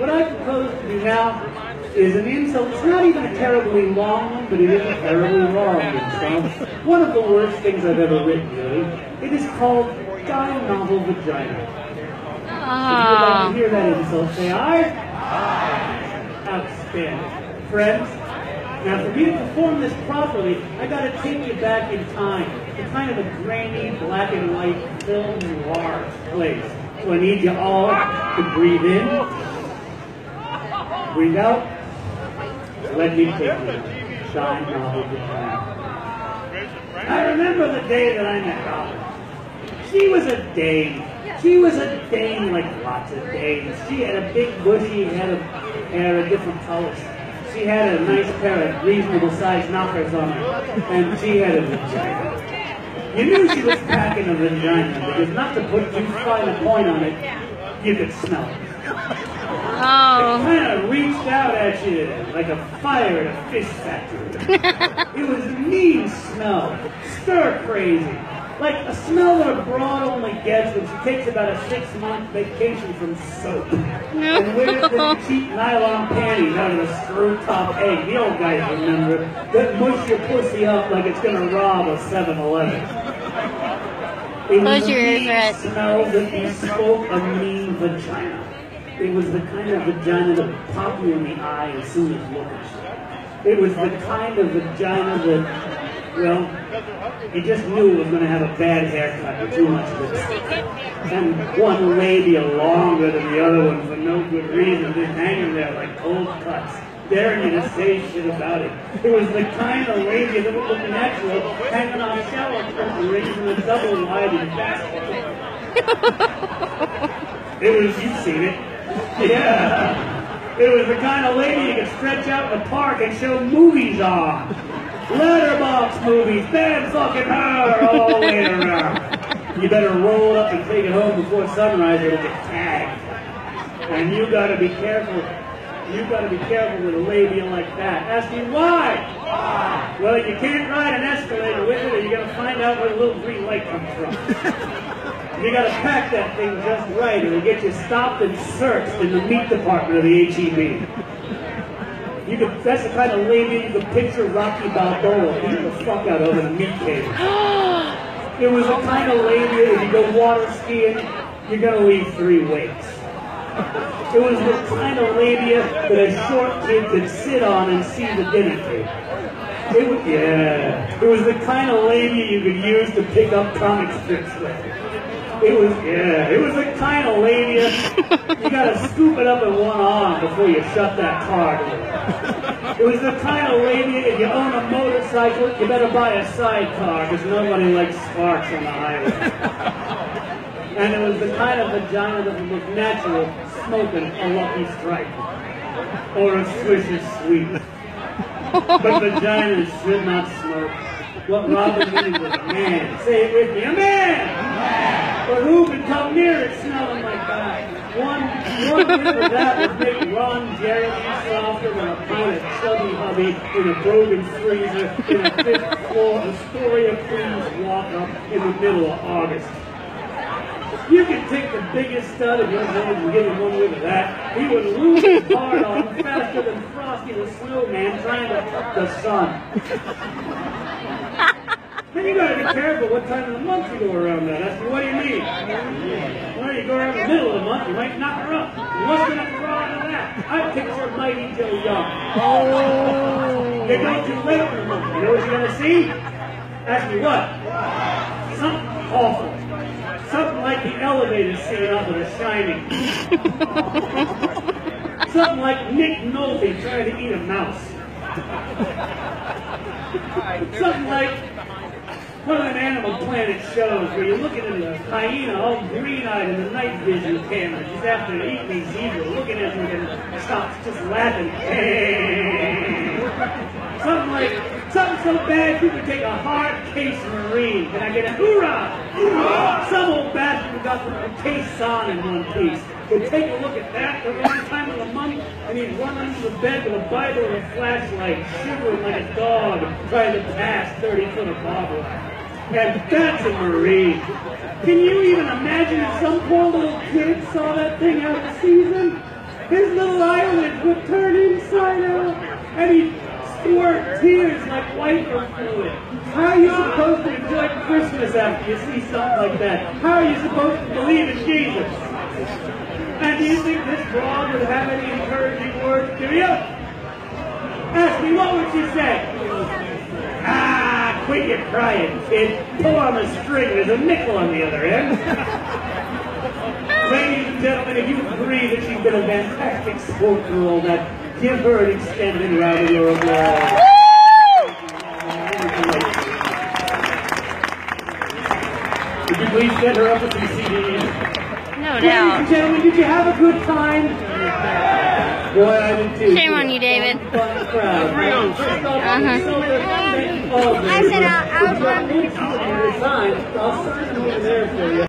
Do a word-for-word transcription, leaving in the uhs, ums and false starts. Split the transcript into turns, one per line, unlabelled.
what I propose to do now is an insult. It's not even a terribly long one, but it is a terribly long insult. One of the worst things I've ever written, really. It is called Dime Novel Vagina. If you would like to hear that insult, say aye. Aye. Outstanding. Friends, now for me to perform this properly, I gotta take you back in time to kind of a grainy, black and white film noir place. So I need you all to breathe in, breathe out. Let me take you. Dime Novel Vagina. I remember the day that I met Robin. She was a dame. She was a dame like lots of dames. She had a big bushy head of hair of different colors. She had a nice pair of reasonable sized knockers on her. And she had a vagina. You knew she was packing a vagina because not to put too fine a point on it, you could smell it.
Oh.
It kind of reached out at you like a fire at a fish factory. It was a mean smell, stir crazy. Like a smell that a broad only gets when she takes about a six-month vacation from soap. And wears the cheap nylon panties out of a screw-top egg. The old guys remember that mush your pussy up like it's going to rob a seven eleven. It was a mean smell that bespoke a mean vagina. It was the kind of vagina that would pop you in the eye as soon as looking. It was the kind of vagina that, well, you just knew it was going to have a bad haircut with too much lipstick. And one labia longer than the other one for no good reason, just hanging there like cold cuts, daring you to say shit about it. It was the kind of labia that would look natural, hanging on shower curtain rings in a double wide in basket. It was, you've seen it. Yeah. It was the kind of lady you could stretch out in the park and show movies on. Letterbox movies, bad fucking her all the way around. You better roll it up and take it home before sunrise or it'll get tagged. And you gotta be careful. You gotta be careful with a labia like that. Ask me why? Why? Well, you can't ride an escalator with it or you're gonna find out where the little green light comes from. You gotta pack that thing just right or it'll get you stopped and searched in the meat department of the H E B. You could, that's the kind of labia you could picture Rocky Balboa beat the fuck out of in a meat cage. It was the kind of labia, if you go water skiing, you're gonna leave three weights. It was the kind of labia that a short kid could sit on and see the dinner table. It was, yeah. It was the kind of labia you could use to pick up comic strips with. It was, yeah, it was the kind of labia, you gotta scoop it up in one arm before you shut that car door. It was the kind of labia, if you own a motorcycle, you better buy a sidecar, because nobody likes sparks on the highway. And it was the kind of vagina that would look natural, smoking a Lucky Strike. Or a Swisher Sweet. But vaginas should not smoke. What Robin needed was a man. Say it with me, a man! But who could come near it smelling like that? One, one thing for that would make Ron Jeremy softer than a pound of chubby hubby in a broken freezer in a fifth floor Astoria Queens walk-up in the middle of August. You can take the biggest stud of your hands and give him one whiff of that. He would lose his hard on faster than Frosty the Snowman trying to tuck the sun. Then you gotta be careful what time of the month you go around that. That's what do you mean? Well, you go around the middle of the month, you might knock her up. You must have been wrong on that. I picture Mighty Joe Young. Oh. They go too late in the month. You know what you're gonna see? Ask me what? Something awful. Something like the elevator scene off of The Shining. Something like Nick Nolte trying to eat a mouse. Something like one of them Animal Planet shows where you're looking at a hyena all green-eyed in the night vision camera just after eating these zebras, looking at them and stops just laughing. Something like, something so bad you could take a hard case Marine. Can I get a hoorah? Hoorah! Some old bastard who got the case on in one piece would take a look at that the wrong time of the month and he'd run under the bed with a Bible and a flashlight, shivering like a dog trying to pass thirty foot of barbed wire. And that's a Marine. Can you even imagine if some poor little kid saw that thing out of season? His little eyelids would turn inside out, and he'd squirt tears like wiper fluid. How are you supposed to enjoy Christmas after you see something like that? How are you supposed to believe in Jesus? And do you think this broad would have any encouraging words to you? Ask me, what would you say? Ah, quit your crying, kid. Pull on the string, there's a nickel on the other end. Ladies and gentlemen, if you agree that she's been a fantastic sport through all that, give her an extended round of your applause. Would you please set her up with some C Ds?
No
Ladies
doubt.
and gentlemen, did you have a good time? Boy, I did too.
Shame on you, David.
Fun crowd.
Uh-huh.
I
I said I, I was
I'll sign over there for you.